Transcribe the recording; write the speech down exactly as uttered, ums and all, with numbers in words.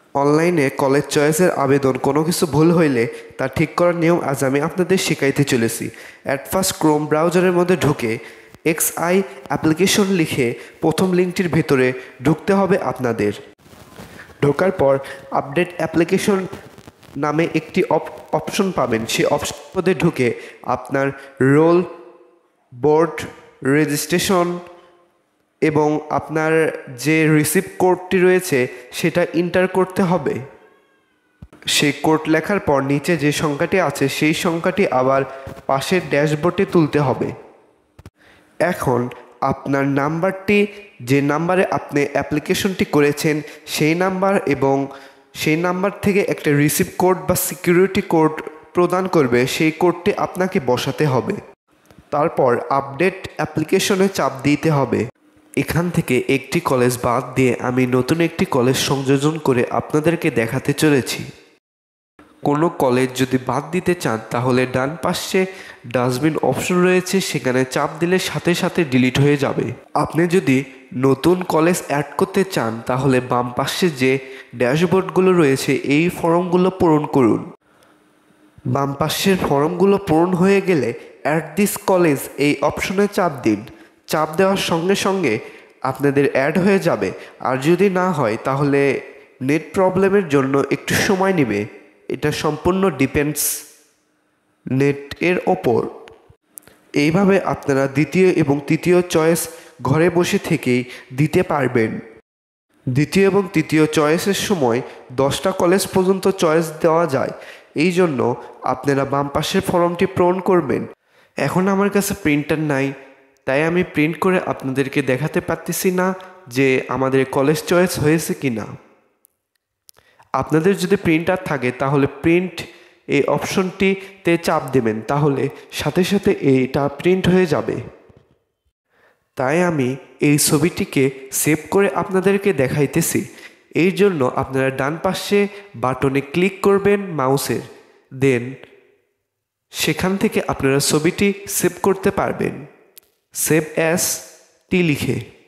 অনলাইনে কলেজ চয়েসের আবেদন কোনো কিছু ভুল হইলে তা ঠিক করার নিয়ম আজ আমি আপনাদের শেখাইতে চলেছি। অ্যাট ফার্স্ট ক্রোম ব্রাউজারের মধ্যে ঢুকে এক্স আই অ্যাপ্লিকেশন লিখে প্রথম লিঙ্কটির ভেতরে ঢুকতে হবে আপনাদের। ঢোকার পর আপডেট অ্যাপ্লিকেশন নামে একটি অপশন পাবেন। সেই অপশন মধ্যে ঢুকে আপনার রোল, বোর্ড, রেজিস্ট্রেশন এবং আপনার যে রিসিভ কোডটি রয়েছে সেটা এন্টার করতে হবে। সেই কোড লেখার পর নিচে যে সংখ্যাটি আছে সেই সংখ্যাটি আবার পাশের ড্যাশবোর্ডে তুলতে হবে। এখন আপনার নাম্বারটি, যে নাম্বারে আপনি অ্যাপ্লিকেশনটি করেছেন সেই নাম্বার এবং সেই নাম্বার থেকে একটা রিসিভ কোড বা সিকিউরিটি কোড প্রদান করবে, সেই কোডটি আপনাকে বসাতে হবে। তারপর আপডেট অ্যাপ্লিকেশনে চাপ দিতে হবে। এখান থেকে একটি কলেজ বাদ দিয়ে আমি নতুন একটি কলেজ সংযোজন করে আপনাদেরকে দেখাতে চলেছি। কোনো কলেজ যদি বাদ দিতে চান তাহলে ডান পাশে ডাস্টবিন অপশন রয়েছে, সেখানে চাপ দিলে সাথে সাথে ডিলিট হয়ে যাবে। আপনি যদি নতুন কলেজ অ্যাড করতে চান তাহলে বাম পাশে যে ড্যাশবোর্ডগুলো রয়েছে এই ফর্মগুলো পূরণ করুন। বাম পাশের ফর্মগুলো পূরণ হয়ে গেলে অ্যাড দিস কলেজ এই অপশনে চাপ দিন। চাপ দেওয়ার সঙ্গে সঙ্গে আপনাদের অ্যাড হয়ে যাবে। আর যদি না হয় তাহলে নেট প্রবলেমের জন্য একটু সময় নেবে। এটা সম্পূর্ণ ডিপেন্ডস নেটের ওপর। এইভাবে আপনারা দ্বিতীয় এবং তৃতীয় চয়েস ঘরে বসে থেকেই দিতে পারবেন। দ্বিতীয় এবং তৃতীয় চয়েসের সময় দশটা কলেজ পর্যন্ত চয়েস দেওয়া যায়। এই জন্য আপনারা বাম পাশের ফর্মটি পূরণ করবেন। এখন আমার কাছে প্রিন্টার নাই, তাই আমি প্রিন্ট করে আপনাদেরকে দেখাতে পারতেছি না যে আমাদের কলেজ চয়েস হয়েছে কি না। আপনাদের যদি প্রিন্টার থাকে তাহলে প্রিন্ট এই অপশনটিতে চাপ দেবেন, তাহলে সাথে সাথে এইটা প্রিন্ট হয়ে যাবে। তাই আমি এই ছবিটিকে সেভ করে আপনাদেরকে দেখাইতেছি। এই জন্য আপনারা ডান পাশে বাটনে ক্লিক করবেন মাউসের, দেন সেখান থেকে আপনারা ছবিটি সেভ করতে পারবেন। সেভ অ্যাজ টি লিখে।